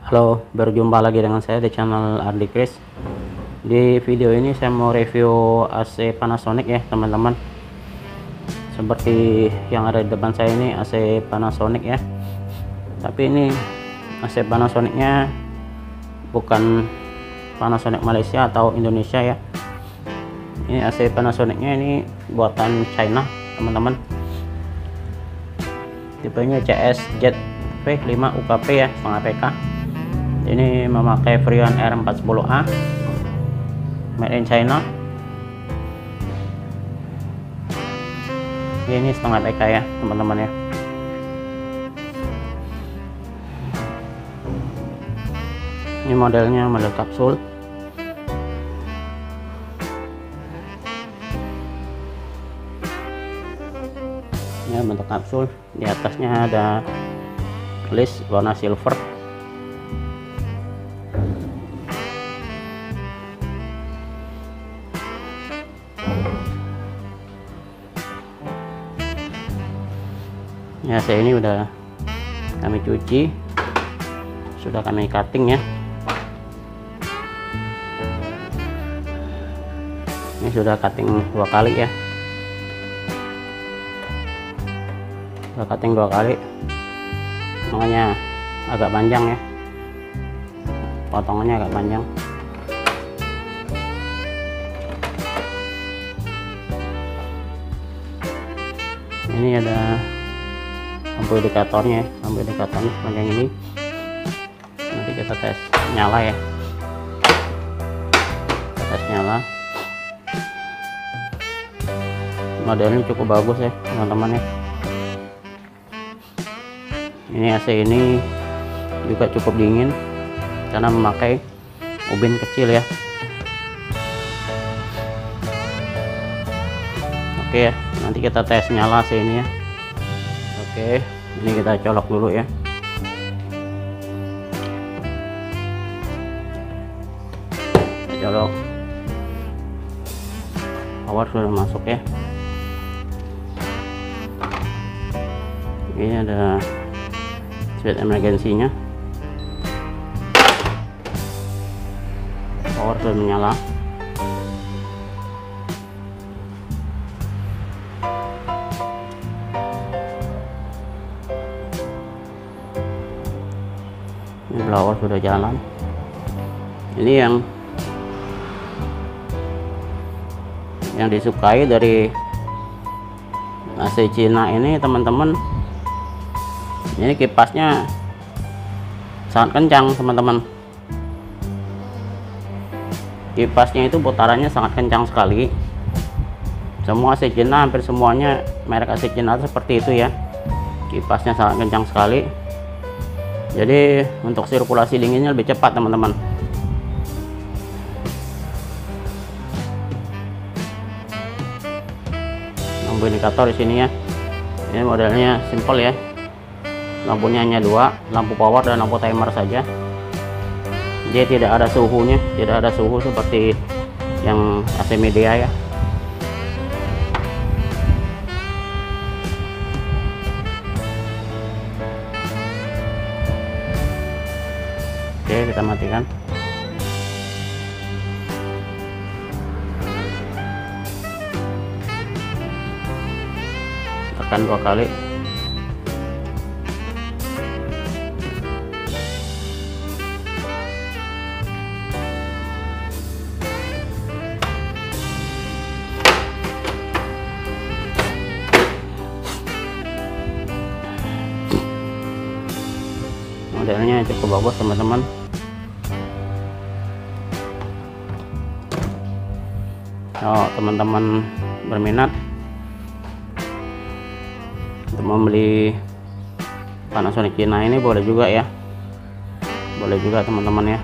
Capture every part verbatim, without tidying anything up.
Halo, berjumpa lagi dengan saya di channel Ardi Kris. Di video ini saya mau review A C Panasonic ya teman-teman. Seperti yang ada di depan saya ini A C Panasonic ya. Tapi ini A C Panasonicnya bukan Panasonic Malaysia atau Indonesia ya. Ini A C Panasonicnya ini buatan China teman-teman. Tipenya C S Z V lima U K P ya, setengah P K. Ini memakai Freon R empat sepuluh A made in China. Ini setengah P K ya teman-teman ya. Ini modelnya model kapsul. Ini bentuk kapsul. Di atasnya ada list warna silver. Ya, saya ini udah kami cuci, sudah kami cutting ya. Ini sudah cutting dua kali ya, sudah cutting dua kali, makanya agak panjang ya, potongannya agak panjang. Ini ada lampu indikatornya, lampu indikatornya sepanjang ini. Nanti kita tes nyala ya, kita tes nyala. Modelnya cukup bagus ya teman-teman ya. Ini A C ini juga cukup dingin karena memakai ubin kecil ya. Oke ya, nanti kita tes nyala A C ini ya. Oke, ini kita colok dulu ya. Kita colok. Power sudah masuk ya. Ini ada switch emergensinya. Power sudah menyala. Ini blower sudah jalan. Ini yang yang disukai dari A C Cina ini teman-teman. Ini kipasnya sangat kencang teman-teman. Kipasnya itu putarannya sangat kencang sekali. Semua A C Cina, hampir semuanya merek A C Cina seperti itu ya. Kipasnya sangat kencang sekali. Jadi untuk sirkulasi dinginnya lebih cepat teman-teman. Lampu indikator di sini ya. Ini modelnya simple ya. Lampunya hanya dua, lampu power dan lampu timer saja. Dia tidak ada suhunya, tidak ada suhu seperti yang A C Media ya. Oke, kita matikan. Tekan dua kali. Modelnya cukup bagus teman-teman. Kalau teman-teman berminat untuk membeli Panasonic Cina ini boleh juga ya, boleh juga teman-teman ya.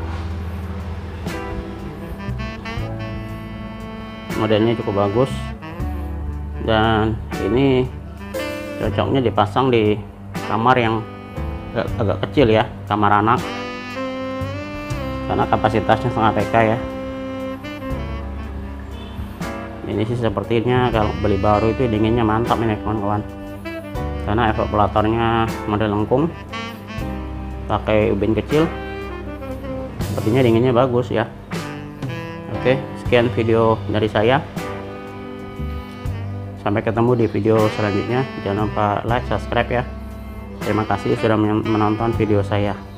Modelnya cukup bagus dan ini cocoknya dipasang di kamar yang agak, agak kecil ya, kamar anak, karena kapasitasnya setengah P K ya. Ini sih sepertinya kalau beli baru itu dinginnya mantap ini kawan-kawan, karena evaporatornya model lengkung. pakai ubin kecil, sepertinya dinginnya bagus ya. Oke, sekian video dari saya, sampai ketemu di video selanjutnya. Jangan lupa like, subscribe ya. Terima kasih sudah menonton video saya.